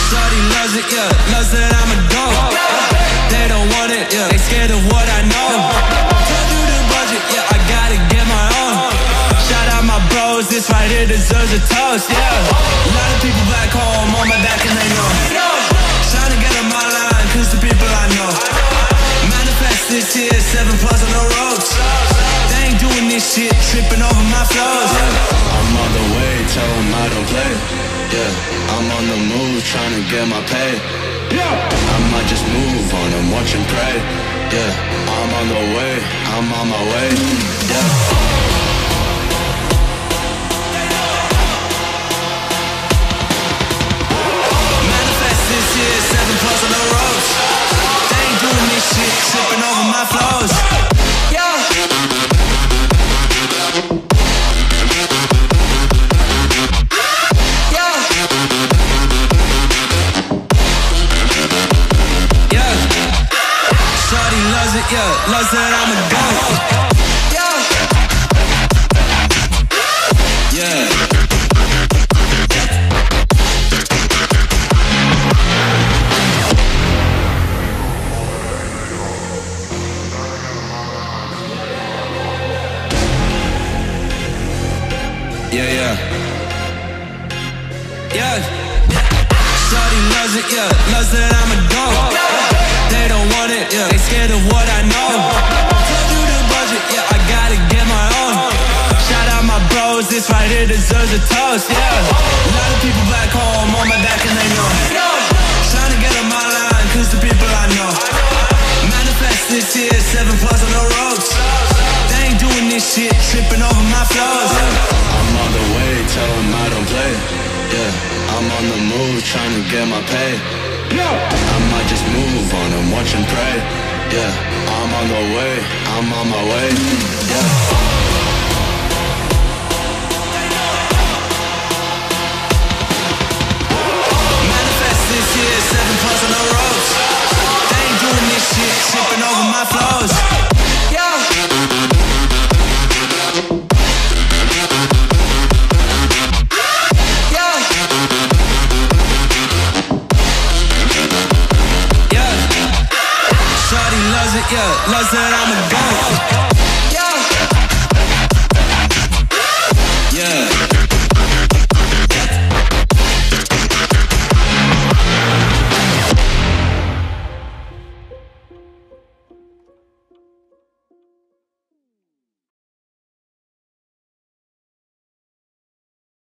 Shawty loves it, yeah, loves that I'm a dog. They don't want it, yeah, they scared of what I know. Told you the budget, yeah, I gotta get my own. Shout out my bros, this right here deserves a toast, yeah. A lot of people back home on my back and they know. Trying to get on my line, cause the people I know. Manifest this here, 7 plus on the ropes. They ain't doing this shit, tripping over my flows. I'm on the way, tell them I don't play. Yeah, I'm on the move, trying to get my pay. I might just move on and watch and pray. Yeah, I'm on the way, I'm on my way. Yeah. Shit, 7 plus on the ropes. They ain't doing this shit, tripping over my flows. Yeah. Yeah. Yeah. Shawty loves it, yeah, loves that I'm a goat. Yeah. Yeah. Yeah, yeah. Yeah. Shawty loves it, yeah, loves that I'm a dog. They don't want it, yeah, they scared of what I know. Told you the budget, yeah, I gotta get my own. Shout out my bros, this right here deserves a toast, yeah. A lot of people back home on my back and they know. Trying to get on my line, cause the people I know. Manifest this here, 7 plus on the ropes. They ain't doing this shit, tripping over my flows. I'm on the way, tell them I don't play. Yeah, I'm on the move, trying to get my pay. I might just move on and watch and pray. Yeah, I'm on the way, I'm on my way. Yeah. Manifest this here, 7 plus on the ropes. They ain't doing this shit, tripping over my flows. Yeah. Yeah, loves that I'm a goat.